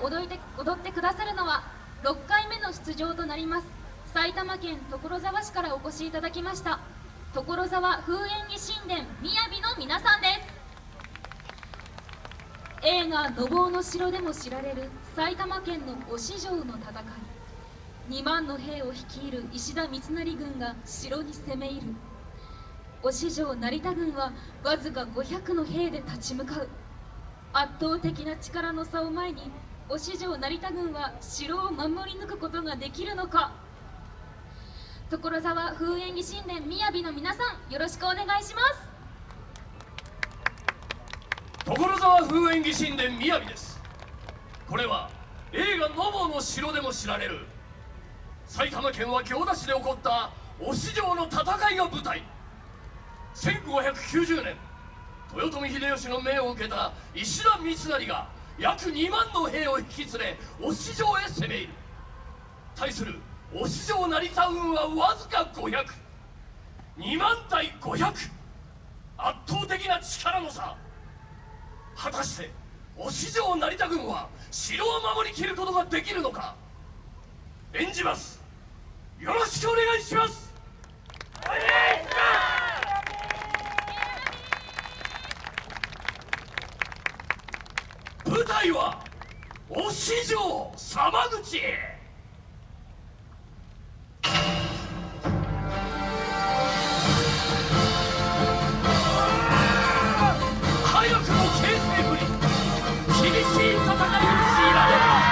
踊ってくださるのは6回目の出場となります埼玉県所沢市からお越しいただきました所沢風演技神殿みやびの皆さんです。映画「のぼうの城」でも知られる埼玉県の忍城の戦い、2万の兵を率いる石田三成軍が城に攻め入る。忍城成田軍はわずか500の兵で立ち向かう。圧倒的な力の差を前に忍城成田軍は城を守り抜くことができるのか。所沢風演技神殿みやびの皆さん、よろしくお願いします。 所沢風演技神殿みやびです。これは映画「のぼうの城」でも知られる埼玉県は行田市で起こった忍城の戦いが舞台。1590年豊臣秀吉の命を受けた石田三成が約2万の兵を引き連れ忍城へ攻め入る。対する忍城成田軍はわずか500、2万対500、圧倒的な力の差。果たして忍城成田軍は城を守りきることができるのか。演じます。よろしくお願いします。お願いします。舞台は忍城様口へ。早くも形勢ぶり、厳しい戦いを強いられる。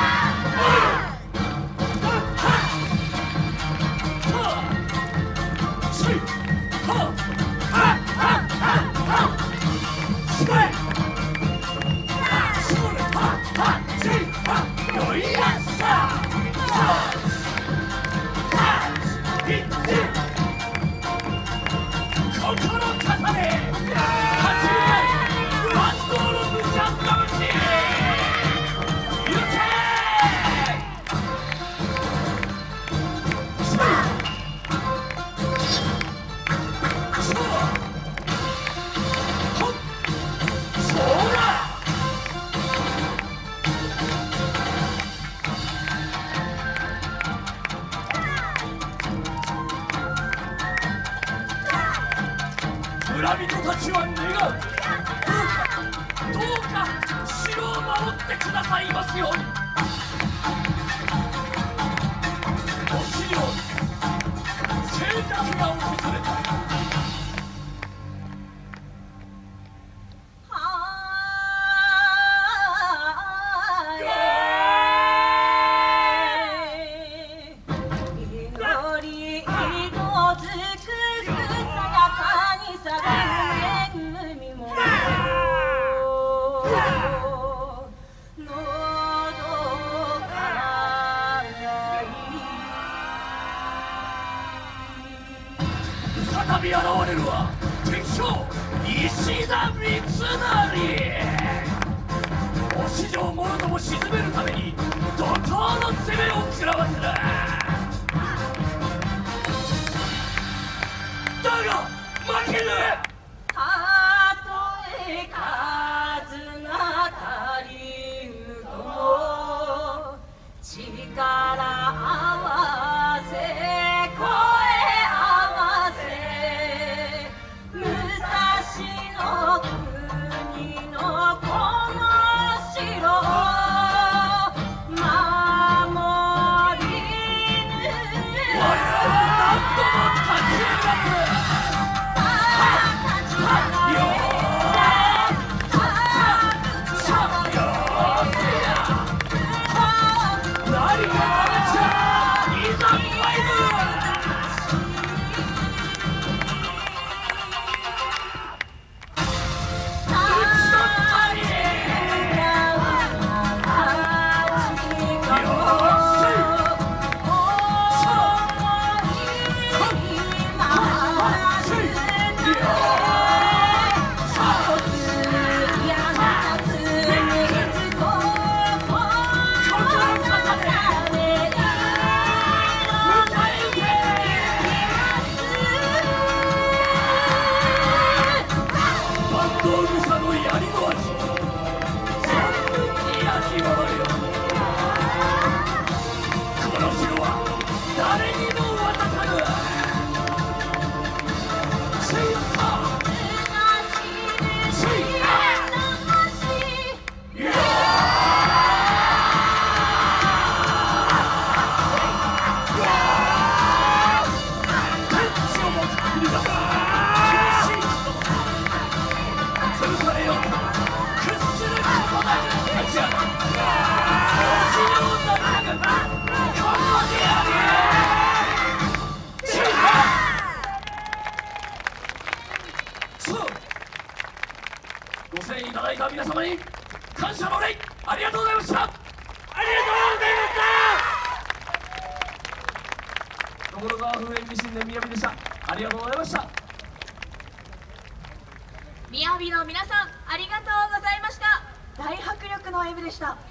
村人たちは願う。どうか城を守ってくださいますように。忍城に静寂が訪れた。再び現れるは敵将石田三成。忍城もろとも沈めるために怒涛の攻めを食らわせる。だが負けぬ。 たとえ数が足りぬとも力合わせ声合わせ武蔵の国のこの城を守り抜く。 我らは何度も立ち上がる。 ご声援いただいた皆様に感謝の礼、ありがとうございました。 ありがとうございました。 所沢風演美新年みやびでした。ありがとうございました。 みやびの皆さん、ありがとうございました。大迫力の演舞でした。